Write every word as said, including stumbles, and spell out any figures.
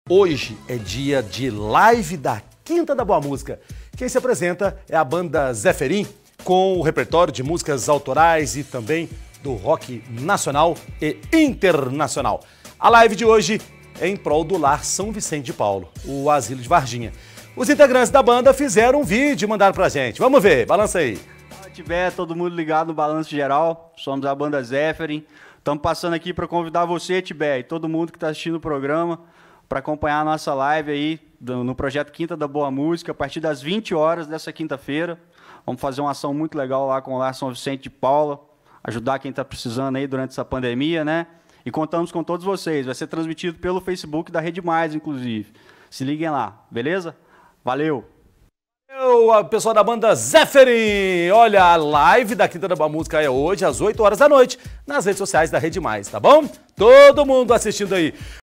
Hoje é dia de live da Quinta da Boa Música. Quem se apresenta é a banda Zeferin, com o repertório de músicas autorais e também do rock nacional e internacional. A live de hoje é em prol do Lar São Vicente de Paulo, o asilo de Varginha. Os integrantes da banda fizeram um vídeo e mandaram pra gente. Vamos ver, balança aí. Se tiver todo mundo ligado no Balanço Geral, somos a banda Zeferin. Estamos passando aqui para convidar você, Tibé, e todo mundo que está assistindo o programa para acompanhar a nossa live aí do, no projeto Quinta da Boa Música, a partir das vinte horas dessa quinta-feira. Vamos fazer uma ação muito legal lá com o Lar São Vicente de Paulo, ajudar quem está precisando aí durante essa pandemia, né? E contamos com todos vocês. Vai ser transmitido pelo Facebook da Rede Mais, inclusive. Se liguem lá, beleza? Valeu! O pessoal da banda Zeferin, olha, a live da Quinta da Boa Música é hoje às oito horas da noite nas redes sociais da Rede Mais, tá bom? Todo mundo assistindo aí.